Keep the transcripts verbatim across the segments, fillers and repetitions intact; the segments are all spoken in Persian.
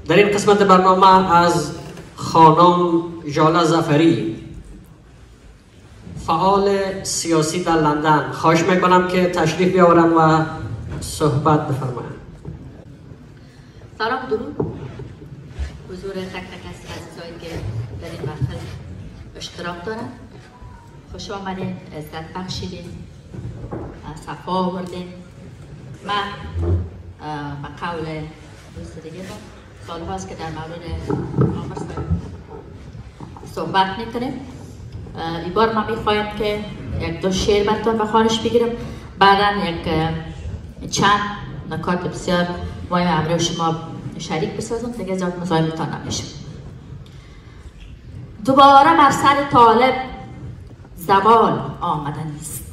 در این قسمت برنامه از خانم ژاله ظفری، فعال سیاسی در لندن، خواهش میکنم که تشریف بیاورن و صحبت بفرمایند. سلام، درود حضور تک تک از عزیزایی که در این محفل اشتراک دارن. خوش آمدین، عزت بخشیدین، صفا آوردین. من به قول دوست دیگه با سال هاست که در مورد آمر صحبت میکنیم. این بار من میخوایم که یک دو شعر براتون به خوانش بگیرم، بعدا یک چند نکات بسیار مهم امروز شما شریک بسازم دیگه زیاد مزاحمتان نمیشم. دوباره بر سر طالب زوال آمدن است،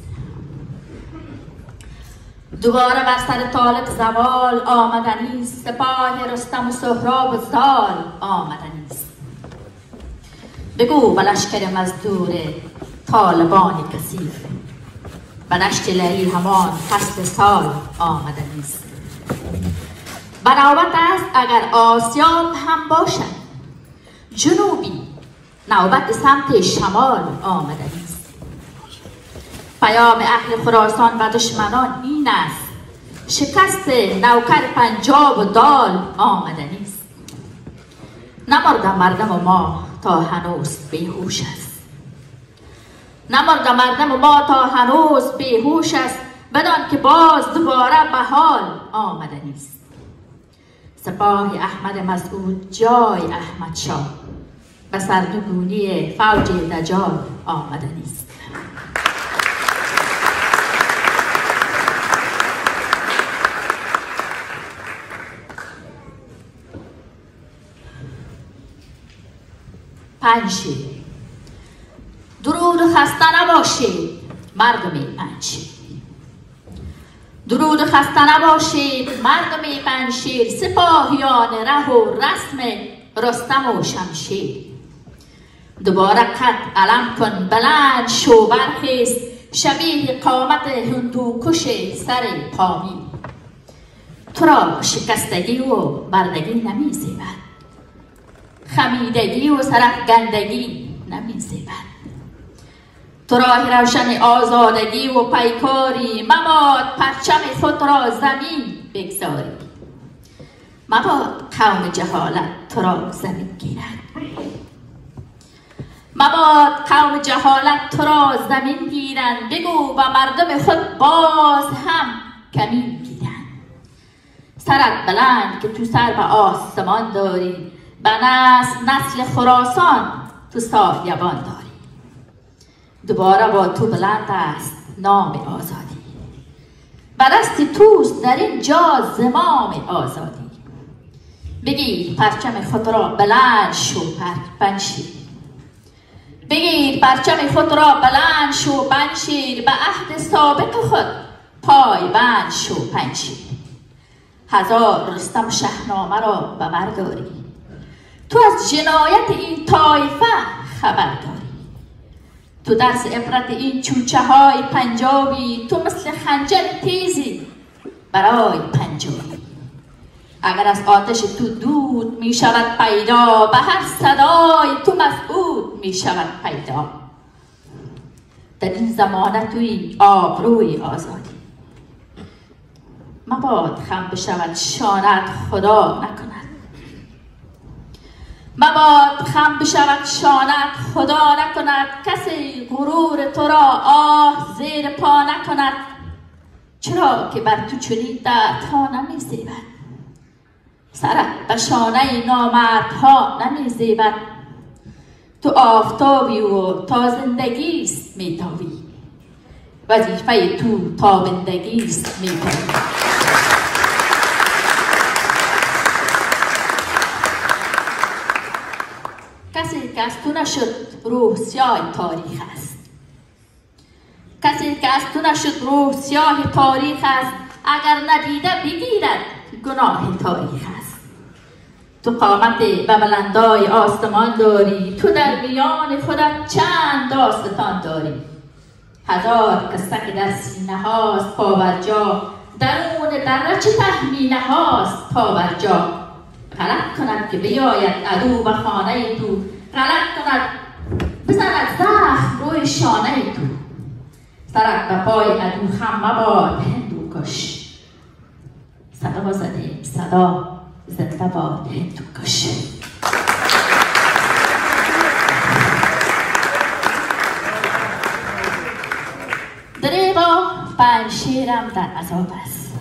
دوباره بر سر طالب زوال آمدن است، سپاه رستم و سهراب و زال آمدن است. بگو به لشکر مزدور طالبان کثیف، به دشت لعل همان فصل سال آمدن است. بنوبت است اگر آسیاب هم باشد، جنوبی نوبت سمت شمال آمدن است. پیام اهل خراسان و دشمنان این است، شکست نوکر پنجاب و دال آمدن است. نمرده مردم ما تا هنوز بیهوش است، نمرده مردم ما تا هنوز بیهوش است، بدان که باز دوباره به حال آمدن است. سپاه احمد مسعود جای احمد شاه، به سرنگونی فوج دجال آمدن است. پنج شیر. درود خسته نباشید مردم پنجشیر، درود خسته نباشید مردم پنجشیر، سپاهیان ره و رسم رستم و شمشیر. دوباره قد علم کن بلند شو برخیز، شبیه قامت هندوکش سر پامی. تو را شکستگی و بردگی نمی زیبد، خمیدگی و سرفگندگی نمی زیبد. تو راه روشن آزادگی و پیکاری، مباد پرچم خود را زمین بگذاری. مباد قوم جهالت تو را زمین گیرد، مباد قوم جهالت تو را زمین گیرند. بگو به مردم خود باز هم کمین گیرند. سرت بلند که تو سر به آسمان داری، به نسل نسل خراسان تو سایبان داری. دوباره با تو بلند است نام آزادی، به دست توست در این جا زمام آزادی. بگیر پرچم خود را بلند شو پنجشیر، بگیر پرچم خود را بلند شو پنجشیر، به عهد سابق خود پای بند شو پنجشیر. هزار رستم شهنامه را به بر داری، تو از جنایت این طایفه خبر داری. تو درس عبرت این چوچه های پنجابی، تو مثل خنجر تیزی برای پنجابی. اگر از آتش تو دود می شود پیدا، به هر صدای تو مسعود می شود پیدا. در این زمانه توی آبروی آزادی، مباد خم بشود شانت خدا نکند، مباد خم بشود شانت خدا نکند. کسی غرور تو را آه زیر پا نکند، چرا که بر تو چنین دردها نمی زیبد. سرت به شانه نامردها نمی زیبد. تو آفتابی و تا زندگیست می تابی، وظیفه تو تابندگیست می تابی. کسی که از تو نشد روح سیاه تاریخ است، کسی که از تو نشد روح سیاه تاریخ است. اگر ندیده بگیرد گناه تاریخ است. تو قامت به بلندای آسمان داری، تو در میان خودت چند داستان داری. هزار قصه که در سینه هاست پاورجا، درون دره چه تحمیله هاست پاورجا. غلط کند که بیاید عدو به خانه تو، غلط کند بزند زخم روی شانه تو، سرت به پای عدو خم مباد هندو کش، صدا زدیم صدا زنده باد هندو کش. دریغا پنج شیرم در عذاب است،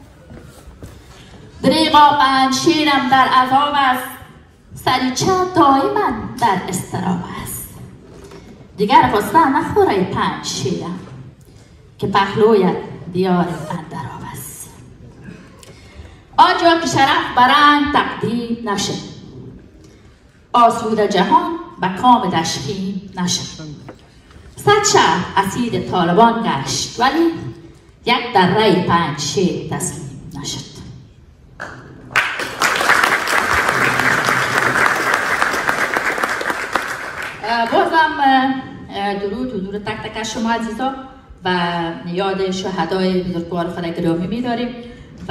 دریغا پنج شیرم در عذاب است، سریچه دائما در اضطراب است. دیگر غصه نخوره پنج شیرم که پهلویت دیار اندراب است. آنجا که شرف برنگ تقدیم نشد، آسود جهان به کام دشکین نشد. صد شهر اسیر طالبان گشت ولی یک دره پنج شیر تسلیم نشد. بازم درود و درود تک تک شما عزیزا و یاد شهدای بزرگوار خود گرامی می‌داریم و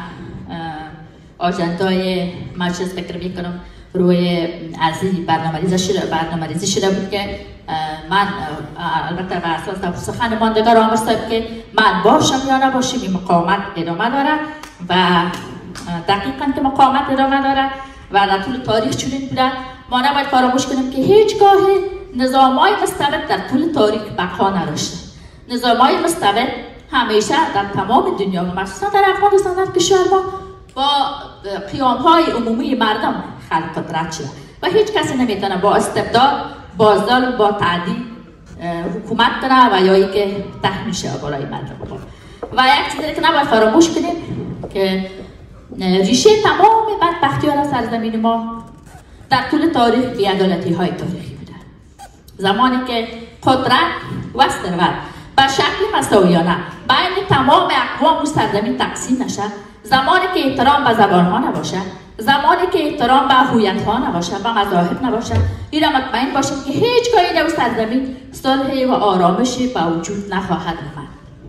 آجندای مجلس فکر می‌کنم روی از این برنامه‌ریزی شده برنامه‌ریزی شده بود که من البته بر اساس سخن ماندگار آمر صاحب که من باشم یا نباشم این مقاومت ادامه داره و دقیقاً که مقاومت ادامه داره و در طول تاریخ چنین بوده. ما نباید فراموش کنیم که هیچگاه نظام‌های مستبد در طول تاریخ بقا نداشته. نظام‌های مستبد همیشه در تمام دنیا و مخصوصا در افغانستان در کشور ما با قیام‌های عمومی مردم خلق قدرت شده و هیچ کسی نمیتونه با استبداد، با ظلم، با تعدی حکومت کنه و یا اینکه تحمیل شه بالای مردم. و یک چیزی که نباید فراموش کنیم که ریشه تمام بدبختی‌ها سرزمین ما در طول تاریخ بی‌عدالتی‌های تاریخی بوده. زمانی که قدرت و ثروت به شکل مساویانه بین تمام اقوام و سرزمین تقسیم نشه، زمانی که احترام به زبان‌ها نباشه، زمانی که احترام به هویت‌ها نباشه، به مذاهب نباشه، این را مطمئن باشیم که هیچگاه در سرزمین صلح و آرامشی به وجود نخواهد آمد.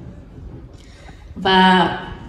و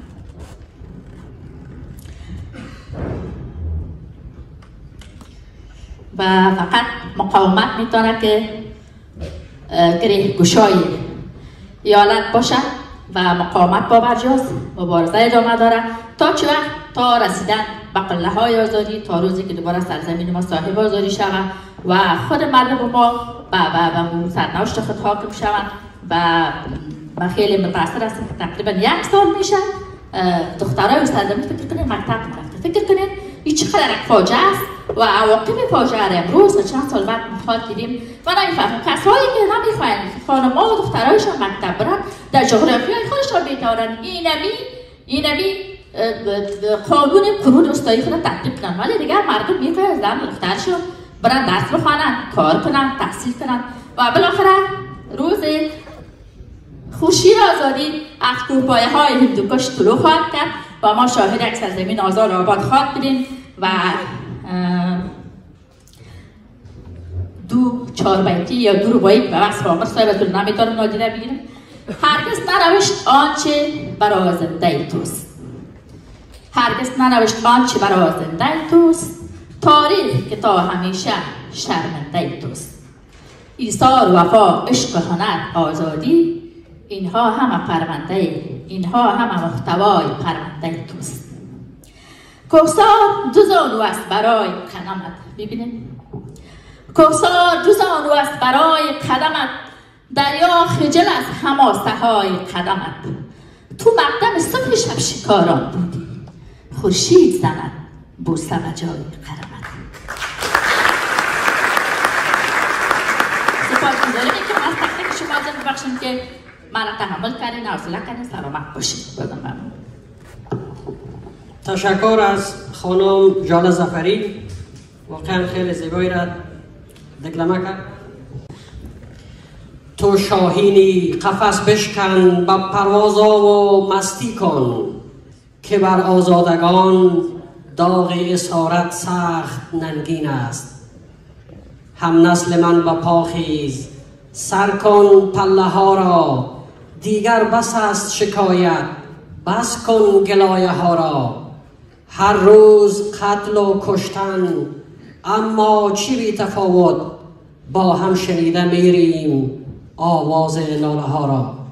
و فقط مقاومت میتونه که گره گشای ایالت باشه و مقاومت با برجاست، مبارزه ادامه داره تا چه وقت؟ تا رسیدن به قله های آزادی، تا روزی که دوباره سرزمین ما صاحب آزادی شود و خود مردم ما به به سرنوشت خود حاکم شوند. و من خیلی متاثر هستم که تقریبا یک سال میشه دخترای سرزمین فکر کنید مکتب نرفته. فکر کنید این چقدر یک فاجعه است و عواقب فاجعه را امروز و چند سال بعد میخواد دیدیم و نمیفهمیم. کسایی که نمیخواین خانم‌ها و دخترایشان مکتب برن در جغرافیای خودشان بی‌توانند اینمی اینمی قانون قرون روستایی خود تطبیق کنن، ولی دیگر مردم میخواین زن دخترشون برن درس بخوانن، کار کنن، تحصیل کنن و بالاخره روز خورشید آزادی از کوهپایه های هندوکش طلوع خواهد کرد و ما شاهد یک سرزمین آزاد آباد خواهد بودیم و دو چهار بیتی یا دو ربایی به وصف آمر صاحب از نمیتونم نادیده بگیرم. هرگز نروشت آنچه برای زنده توست، هرگز نروشت آنچه برای زنده توست، تاریخ که تا همیشه شرمنده توست. ایثار وفا عشق هنر آزادی، اینها همه پرونده، اینها همه محتوای پرونده توست. کوهسار دو زانو است برای قدمت، ببینید کوهسار دو زانو است برای قدمت، دریا خجل از حماسه های قدمت. تو مقدم صبح شب شکاران بودی، خورشید زند بوسه به جای قدمت. سپاسگزاریم که از تک تک شما جان ببخشید که من تحمل کردین، حوصله کردین، سلامت باشید. بازم ممنون. تشکر از خانم جاله ظفری، واقعا خیلی زیبایی را دکلمه کرد. تو شاهینی قفس بشکن با پروازا و مستی کن، که بر آزادگان داغ اسارت سخت ننگین است. هم نسل من با پاخیز سر کن پله ها را، دیگر بس است شکایت بس کن گلایه ها را. هر روز قتل و کشتن، اما چی بی تفاوت با هم شنیده میریم آواز لاله ها را.